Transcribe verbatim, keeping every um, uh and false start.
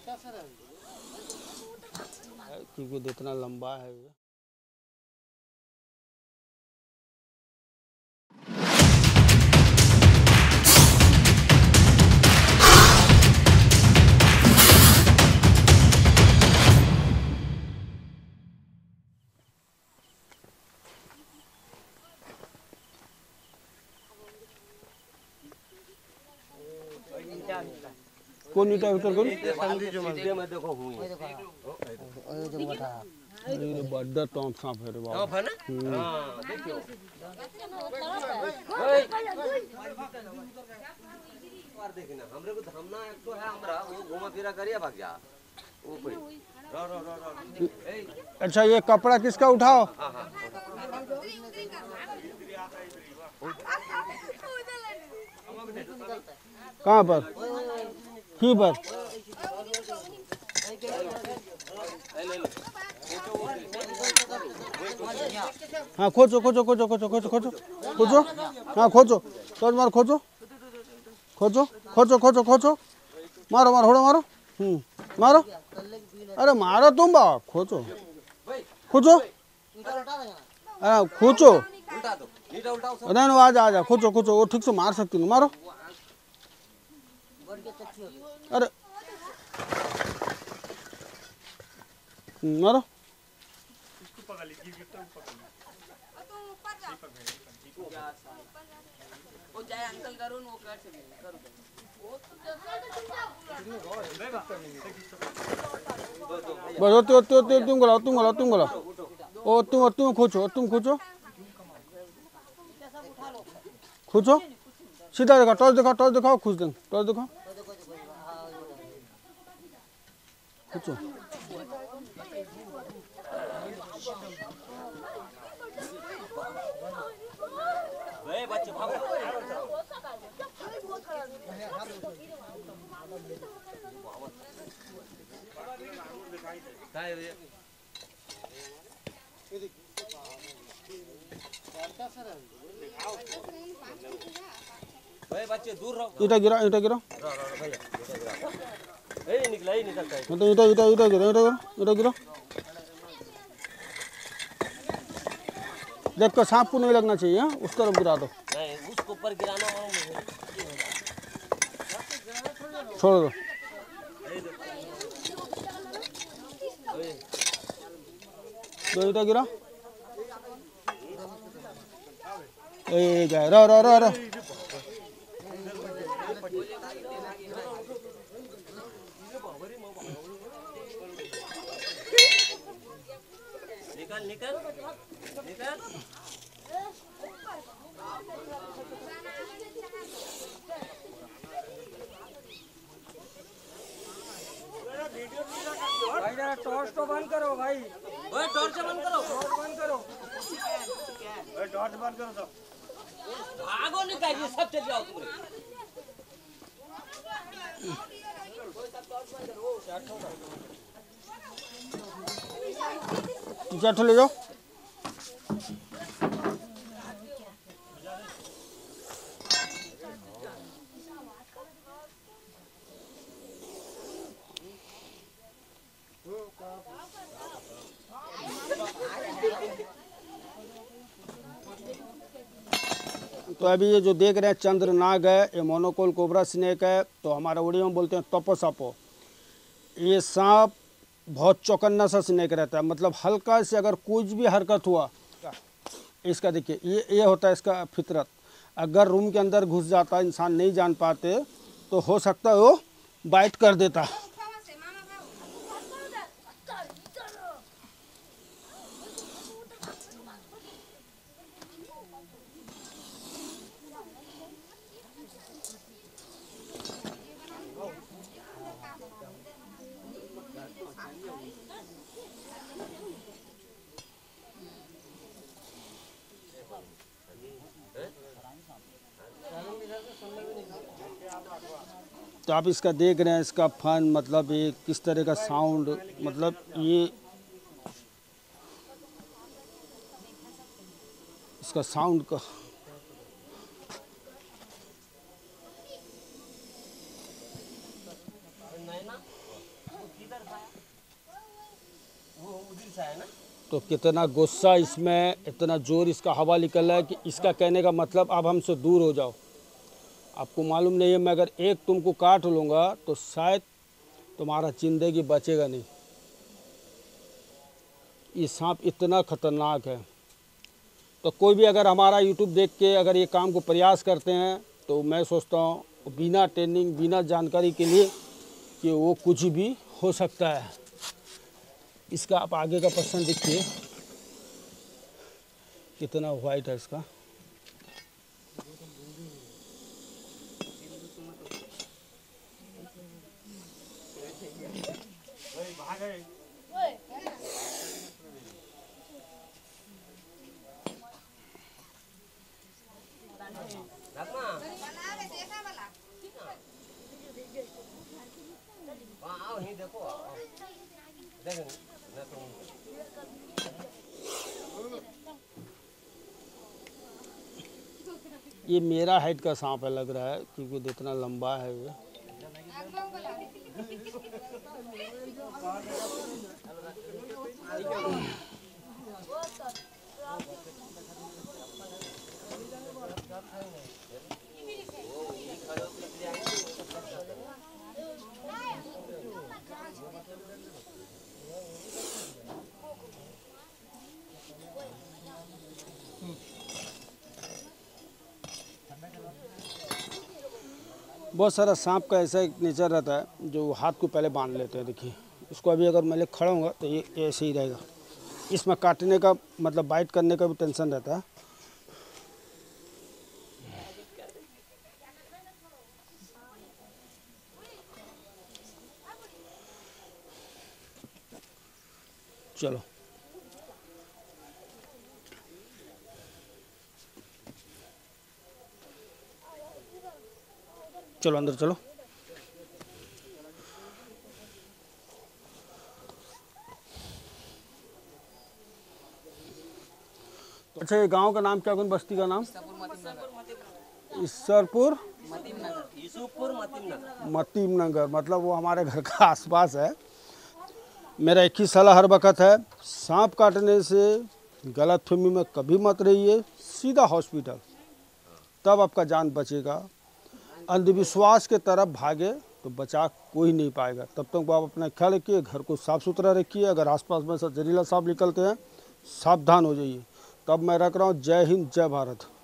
क्योंकि इतना लंबा है ये। कौन ईटा उतर कौन देखो हुई ये बड़ा टॉप सांप है रे बाबा। टॉप है ना? हां देखियो बार देखी ना हमरे को हमना एक तो है हमरा वो घुमा फिरा करिया भाग जा वो कोई रो रो रो रो। अच्छा ये कपड़ा किसका उठाओ? हां हां कहाँ पर की पर हाँ खोजो खोजो खोजो खोजो खोजो खोजो खोजो हाँ खोजो तो मारो खोजो खोजो खोजो खोजो खोजो मारो मारो होड़ो मारो हम्म मारो अरे मारो तुम बा खोजो खोजो अरे खोजो उल्टा दो नीटा उल्टाओ सब अरे आ जा आ जा खोजो खोजो वो ठीक से मार सकती नहीं मारो अरे मारो वो जाए अंकल करो वो कर से करो बस तो तो तो तुम गलाओ तुम गलाओ तुम गलाओ ओ तुम तुम खोजो तुम खोजो खोजो सीधा देखा टॉर्च दिखाओ टॉर्च दिखाओ खुश दें टॉर्च दिखाओ खोजो ए बच्चे भागो काय रे भाई बच्चे दूर रहो ईटा गिरा ईटा गिरा रो रो भैया ईटा गिरा ए निकला ही निकलता है मतलब ईटा ईटा ईटा गिरा ईटा गिरा ईटा गिरा देख कर सांप को नहीं लगना चाहिए उस तरफ गिरा दो नहीं उसको ऊपर गिराना मालूम छोड़ दो दो ईटा गिरा ए गया रो रो रो रो निकल निकल निकल भाई जरा टॉर्च तो बंद करो भाई ओए टॉर्च बंद करो टॉर्च बंद करो ओए टॉर्च बंद करो सब भागो निकालिए सब चल जाओ पूरे चार ले जाओ तो अभी ये जो देख रहे हैं चंद्र नाग है ये मोनोकोल कोबरा स्नेक है तो हमारा उड़िया में बोलते हैं तपो सापो। ये सांप बहुत चौकन्ना सा स्नेक रहता है मतलब हल्का से अगर कुछ भी हरकत हुआ इसका देखिए ये ये होता है इसका फितरत अगर रूम के अंदर घुस जाता इंसान नहीं जान पाते तो हो सकता है वो बाइट कर देता। तो आप इसका देख रहे हैं इसका फन मतलब ये किस तरह का साउंड मतलब ये इसका साउंड का तो कितना गुस्सा इसमें, इतना जोर इसका हवा निकल रहा है कि इसका कहने का मतलब अब हमसे दूर हो जाओ। आपको मालूम नहीं है, मैं अगर एक तुमको काट लूँगा तो शायद तुम्हारा जिंदगी बचेगा नहीं। ये सांप इतना खतरनाक है। तो कोई भी अगर हमारा यूट्यूब देख के अगर ये काम को प्रयास करते हैं तो मैं सोचता हूँ बिना ट्रेनिंग, बिना जानकारी के लिए कि वो कुछ भी हो सकता है। इसका आप आगे का पर्सन देखिए कितना वाइट है इसका। ये मेरा हाइट का सांप है लग रहा है, क्योंकि इतना लंबा है ये। बहुत सारा सांप का ऐसा एक नेचर रहता है जो हाथ को पहले बांध लेते हैं। देखिए इसको अभी अगर मैं ले खड़ा हूँगा तो ये ऐसे ही रहेगा। इसमें काटने का मतलब बाइट करने का भी टेंशन रहता है। चलो चलो अंदर चलो। अच्छा, ये गांव का नाम क्या, कौन बस्ती का नाम? ईश्वरपुर यूसुफपुर मतीम नगर। मतीम नगर, मतलब वो हमारे घर का आसपास है। मेरा एक ही सलाह हर वक्त है, सांप काटने से गलतफहमी में कभी मत रहिए, सीधा हॉस्पिटल, तब आपका जान बचेगा। अंधविश्वास के तरफ भागे तो बचा कोई नहीं पाएगा। तब तक आप अपना ख्याल रखिए, घर को साफ़ सुथरा रखिए। अगर आसपास में से जहरीला सांप निकलते हैं सावधान हो जाइए। तब मैं रख रहा हूँ। जय हिंद, जय भारत।